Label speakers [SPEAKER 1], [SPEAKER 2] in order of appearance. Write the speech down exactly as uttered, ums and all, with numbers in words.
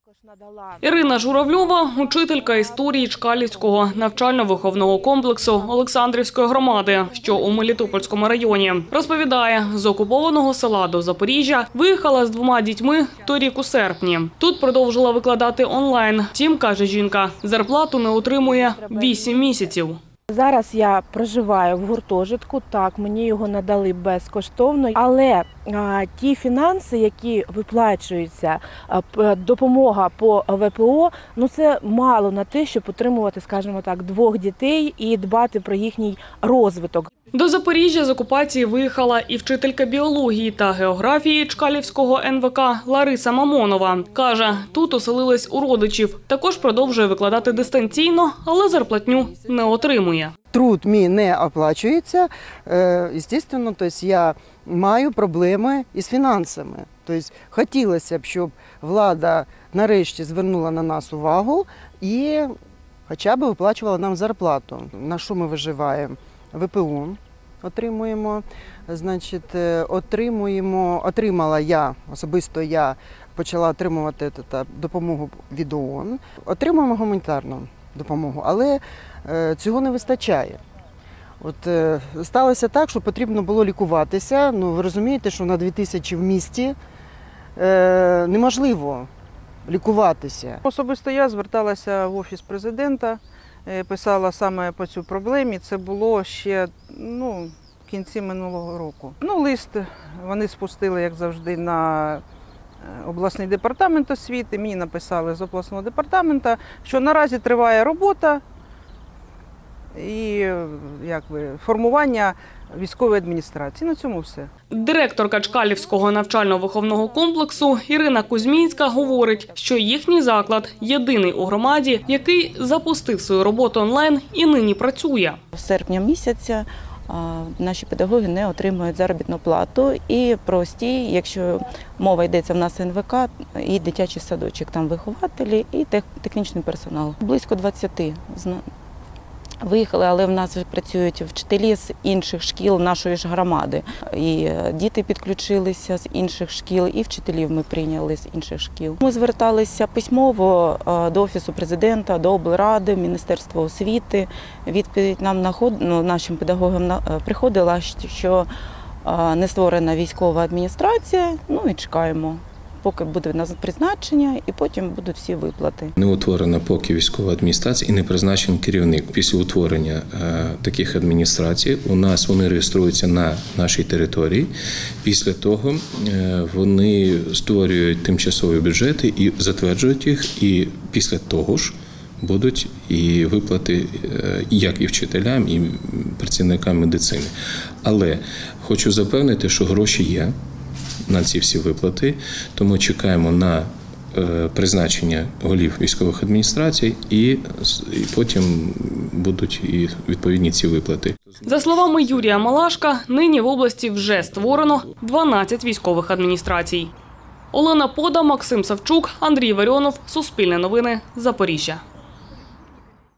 [SPEAKER 1] Ірина Журавльова – учителька історії Чкалівського навчально-виховного комплексу Олександрівської громади, що у Мелітопольському районі. Розповідає, з окупованого села до Запоріжжя виїхала з двома дітьми торік у серпні. Тут продовжила викладати онлайн. Втім, каже жінка, зарплату не отримує вісім місяців.
[SPEAKER 2] Зараз я проживаю в гуртожитку, так, мені його надали безкоштовно, але а, ті фінанси, які виплачуються, а, допомога по В П О, ну це мало на те, щоб утримувати, скажімо так, двох дітей і дбати про їхній розвиток.
[SPEAKER 1] До Запоріжжя з окупації виїхала і вчителька біології та географії Чкалівського Н В К Лариса Мамонова. Каже, тут оселилась у родичів. Також продовжує викладати дистанційно, але зарплатню не отримує.
[SPEAKER 3] Труд мій не оплачується. Звісно, тобто я маю проблеми із фінансами. Тобто хотілося б, щоб влада нарешті звернула на нас увагу і хоча б виплачувала нам зарплату. На що ми виживаємо? В П О отримуємо, значить, отримуємо, отримала я, особисто я почала отримувати допомогу від О О Н, отримуємо гуманітарну допомогу, але цього не вистачає. От сталося так, що потрібно було лікуватися, ну ви розумієте, що на дві тисячі в місті е, неможливо лікуватися.
[SPEAKER 4] Особисто я зверталася в Офіс президента, писала саме по цю проблемі. Це було ще ну, в кінці минулого року. Ну, лист вони спустили, як завжди, на обласний департамент освіти. Мені написали з обласного департаменту, що наразі триває робота і якби, формування військової адміністрації. На цьому все.
[SPEAKER 1] Директорка Чкалівського навчально-виховного комплексу Ірина Кузьмінська говорить, що їхній заклад – єдиний у громаді, який запустив свою роботу онлайн і нині працює.
[SPEAKER 5] З серпня місяця наші педагоги не отримують заробітну плату і прості, якщо мова йдеться в нас Н В К і дитячий садочок, там вихователі і технічний персонал. Близько двадцяти виїхали, але в нас працюють вчителі з інших шкіл нашої ж громади. І діти підключилися з інших шкіл, і вчителів ми прийняли з інших шкіл. Ми зверталися письмово до Офісу президента, до облради, Міністерства освіти. Відповідь нам ну, нашим педагогам приходила, що не створена військова адміністрація, ну і чекаємо. Поки буде призначення і потім будуть всі виплати.
[SPEAKER 6] Не утворена поки військова адміністрація і не призначений керівник. Після утворення е, таких адміністрацій у нас вони реєструються на нашій території. Після того е, вони створюють тимчасові бюджети і затверджують їх. І після того ж будуть і виплати е, як і вчителям, і працівникам медицини. Але хочу запевнити, що гроші є на ці всі виплати, тому чекаємо на е, призначення голів військових адміністрацій і, і потім будуть і відповідні ці виплати.
[SPEAKER 1] За словами Юрія Малашка, нині в області вже створено дванадцять військових адміністрацій. Олена Пода, Максим Савчук, Андрій Варіонов, Суспільне новини, Запоріжжя.